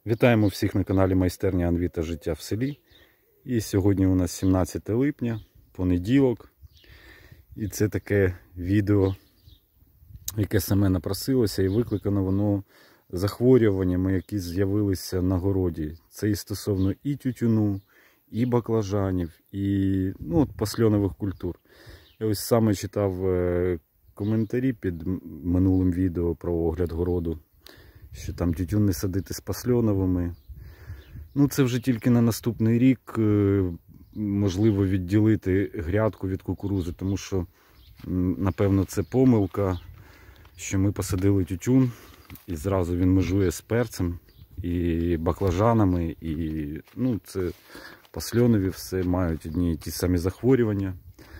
Вітаємо всіх на каналі Майстерня Анві та Життя в селі. І сьогодні у нас 17 липня, понеділок. І це таке відео, яке саме напросилося, і викликано воно захворюваннями, які з'явилися на городі. Це і стосовно і тютюну, і баклажанів, і пасльонових культур. Я ось саме читав коментарі під минулим відео про огляд городу, що там тютюн не садити з пасльоновими. Це вже тільки на наступний рік можливо відділити грядку від кукурузи, тому що, напевно, це помилка, що ми посадили тютюн і зразу він межує з перцем і баклажанами, і це пасльонові все мають одні і ті самі захворювання.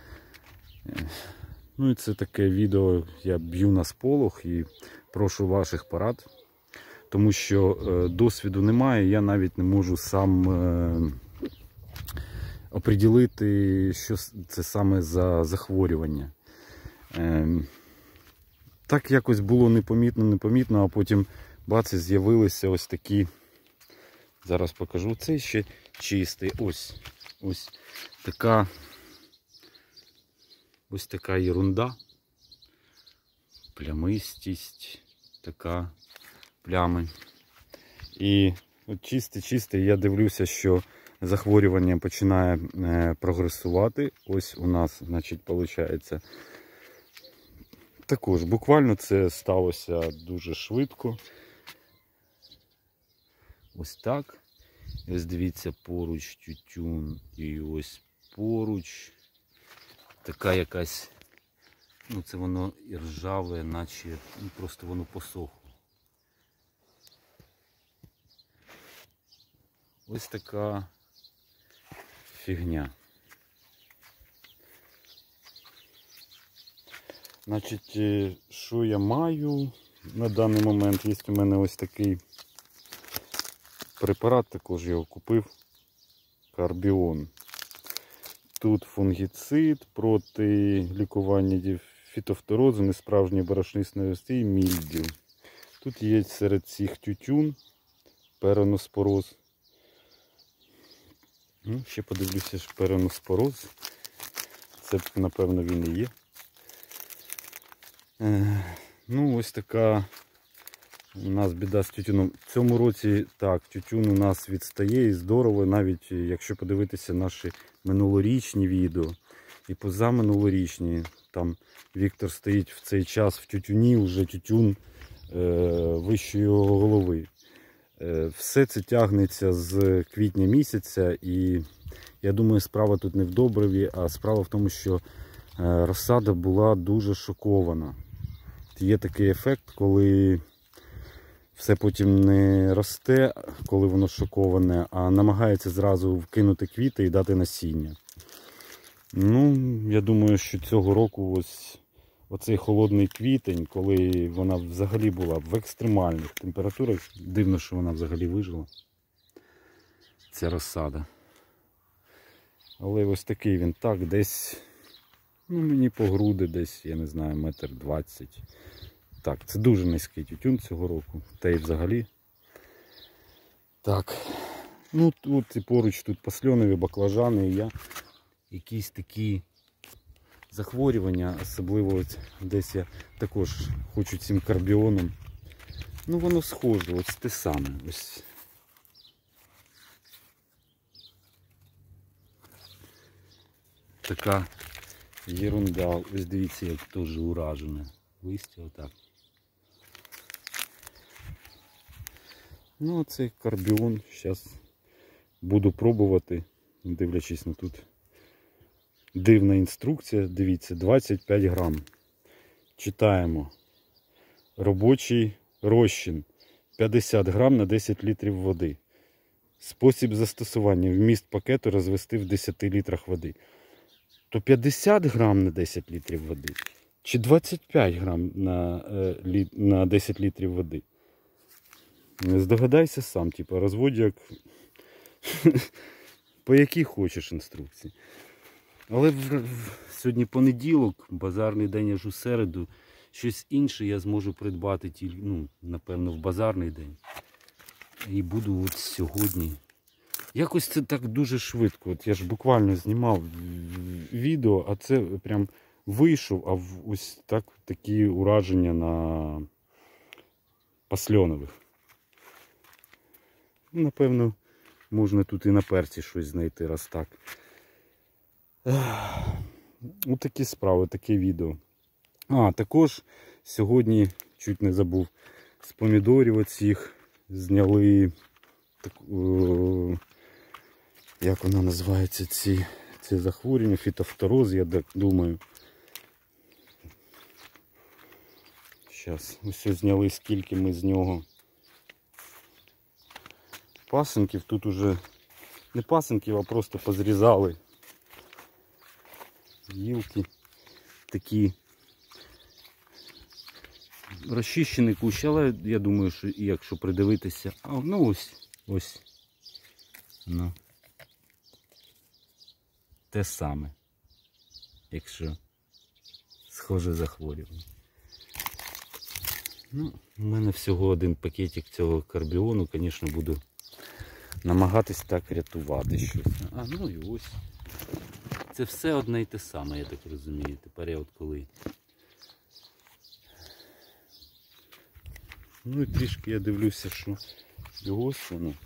І це таке відео, я б'ю на сполох і прошу ваших порад. Тому що досвіду немає, я навіть не можу сам оприділити, що це саме за захворювання. Так якось було непомітно, а потім бац, з'явилися ось такі, зараз покажу, це ще чистий, ось така єрунда, плямистість, така плями. І от чистий, я дивлюся, що захворювання починає прогресувати. Ось у нас, значить, виходить, також буквально це сталося дуже швидко. Ось так. І ось дивіться, поруч тютюн, і ось поруч така якась, це воно і ржаве, наче просто воно посохло. Ось така фігня. Значить, що я маю на даний момент? Є у мене ось такий препарат, також його купив, Карбіон. Тут фунгіцид проти лікування фітофторозу, несправжньої борошнистої ости і мільдю. Тут є серед цих тютюн, пероноспороз. Ще подивлюся, що пероноспороз. Це, напевно, він і є. Ось така у нас біда з тютюном. В цьому році, так, тютюн у нас відстає і здорово, навіть якщо подивитися наші минулорічні відео і позаминулорічні. Там Віктор стоїть в цей час в тютюні, вже тютюн вище його голови. Все це тягнеться з квітня місяця, і я думаю, справа тут не в добриві, а справа в тому, що розсада була дуже шокована. Є такий ефект, коли все потім не росте, коли воно шоковане, а намагається зразу вкинути квіти і дати насіння. Я думаю, що цього року оцей холодний квітень, коли вона взагалі була в екстремальних температурах, дивно, що вона взагалі вижила, ця розсада. Але ось такий він, так, десь, мені по груди, десь, я не знаю, 1,20 м. Так, це дуже низький тютюн цього року, та й взагалі. Так, тут і поруч тут пасльонові, баклажани, і я якісь такі захворювання, особливо десь я також хочу цим карбіоном. Воно схоже, ось те саме. Ось. Така єрунда. Ось дивіться, як теж уражене. Листя отак. Цей карбіон зараз буду пробувати, дивлячись на тут. Дивна інструкція, дивіться, 25 грам. Читаємо. Робочий розчин 50 грам на 10 літрів води. Спосіб застосування. Вміст пакету розвести в 10 літрах води. То 50 грам на 10 літрів води? Чи 25 грам на 10 літрів води? Здогадайся сам, розводь як по якій хочеш інструкції. Але сьогодні понеділок, базарний день аж у середу. Щось інше я зможу придбати тільки, напевно, в базарний день. І буду от сьогодні. Якось це так дуже швидко. От я ж буквально знімав відео, а це прям вийшов, а ось так такі ураження на пасльонових. Напевно, можна тут і на перці щось знайти, раз так. Ось такі справи, таке відео. А, також сьогодні, чуть не забув, з помідорів оцих зняли, як вона називається, це захворювання, фітофтороз, я так думаю. Зараз, ось зняли, скільки ми з нього пасинків. Тут уже не пасинків, а просто позрізали гілки. Такі розчищений кущ, але я думаю, що якщо придивитися, ну ось, ну, те саме, якщо схоже захворювання. Ну, у мене всього один пакетик цього карбіону, звісно, буду намагатись так рятувати щось. Ну і ось. Це все одне і те саме, я так розумію. Тепер я от коли. Ну і трішки я дивлюся, що і ось воно.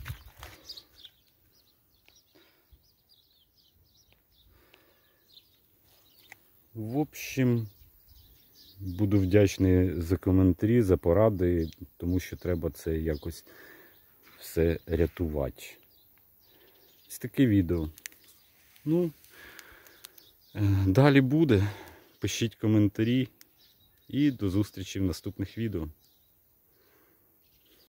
В общем, буду вдячний за коментарі, за поради, тому що треба це якось все рятувати. Ось таке відео. Ну, далі буде. Пишіть коментарі і до зустрічі в наступних відео.